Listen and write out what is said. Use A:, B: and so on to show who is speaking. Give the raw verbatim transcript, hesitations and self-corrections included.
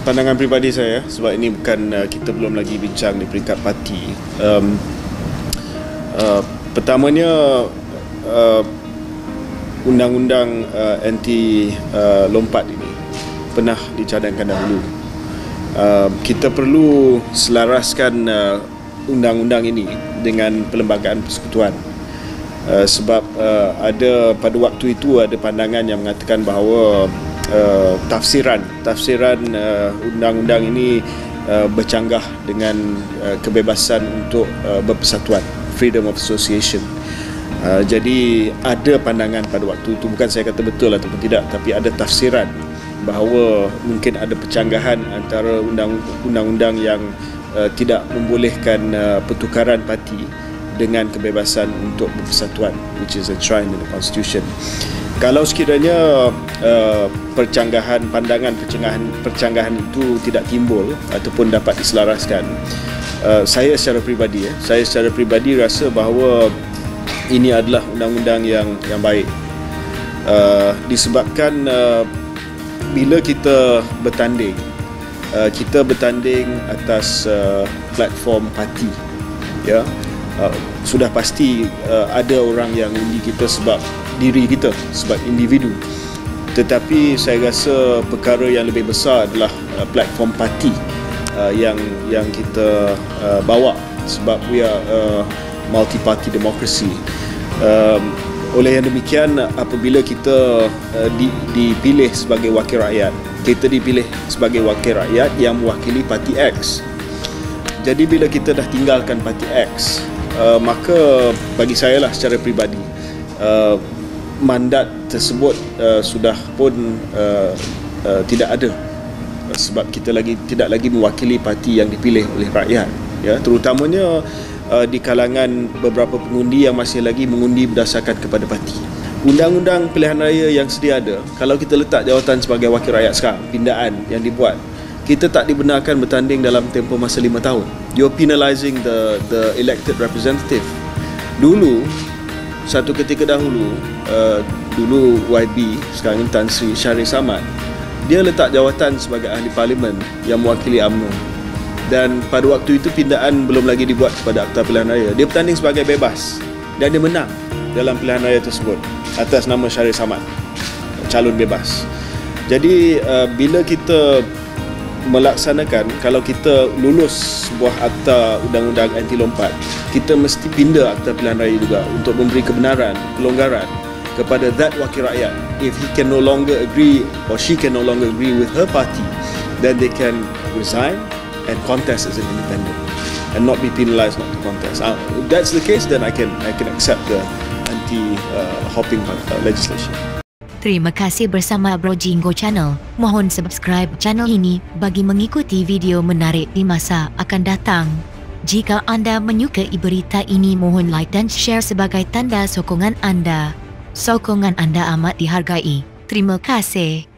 A: pandangan peribadi saya, sebab ini bukan uh, kita belum lagi bincang di peringkat parti. Um, uh, pertamanya, uh, undang-undang uh, anti uh, lompat ini pernah dicadangkan dahulu. Uh, kita perlu selaraskan uh, undang-undang ini dengan Perlembagaan Persekutuan. Uh, sebab uh, ada pada waktu itu ada pandangan yang mengatakan bahawa uh, tafsiran tafsiran uh, undang-undang ini uh, bercanggah dengan uh, kebebasan untuk uh, berpersatuan, freedom of association. Uh, jadi ada pandangan pada waktu itu, bukan saya kata betul ataupun tidak, tapi ada tafsiran bahawa mungkin ada percanggahan antara undang-undang yang uh, tidak membolehkan uh, pertukaran parti dengan kebebasan untuk berpersatuan, which is enshrined in the Constitution. Kalau sekiranya uh, percanggahan, pandangan percanggahan, percanggahan itu tidak timbul ataupun dapat diselaraskan, uh, saya secara peribadi, eh, saya secara peribadi rasa bahawa ini adalah undang-undang yang yang baik. Uh, disebabkan uh, bila kita bertanding, uh, kita bertanding atas uh, platform parti, ya. Uh, sudah pasti uh, ada orang yang undi kita sebab diri kita, sebab individu. Tetapi saya rasa perkara yang lebih besar adalah uh, platform parti uh, yang yang kita uh, bawa, sebab we are uh, multi-party democracy. Um, oleh yang demikian, apabila kita uh, di, dipilih sebagai wakil rakyat, kita dipilih sebagai wakil rakyat yang mewakili parti X. Jadi bila kita dah tinggalkan parti X, Uh, maka bagi saya lah secara peribadi, uh, mandat tersebut uh, sudah pun uh, uh, tidak ada, uh, sebab kita lagi tidak lagi mewakili parti yang dipilih oleh rakyat, ya, terutamanya uh, di kalangan beberapa pengundi yang masih lagi mengundi berdasarkan kepada parti. Undang-undang pilihan raya yang sedia ada, kalau kita letak jawatan sebagai wakil rakyat sekarang, pindaan yang dibuat, kita tak dibenarkan bertanding dalam tempoh masa lima tahun. You're penalising the the elected representative. Dulu, satu ketika dahulu, uh, dulu Y B, sekarang Tan Sri Shahriz Hamid, dia letak jawatan sebagai ahli parlimen yang mewakili U M N O. Dan pada waktu itu pindaan belum lagi dibuat kepada Akta Pilihan Raya. Dia bertanding sebagai bebas dan dia menang dalam pilihan raya tersebut atas nama Shahriz Hamid, calon bebas. Jadi uh, bila kita melaksanakan, kalau kita lulus sebuah akta undang-undang anti lompat, kita mesti pindah akta pilihan raya juga untuk memberi kebenaran, pelonggaran kepada that wakil rakyat. If he can no longer agree or she can no longer agree with her party, then they can resign and contest as an independent and not be penalised not to contest. Uh, if that's the case, then I can I can accept the anti-hopping uh, legislation.
B: Terima kasih bersama Bro Jinggo Channel. Mohon subscribe channel ini bagi mengikuti video menarik di masa akan datang. Jika anda menyukai berita ini, mohon like dan share sebagai tanda sokongan anda. Sokongan anda amat dihargai. Terima kasih.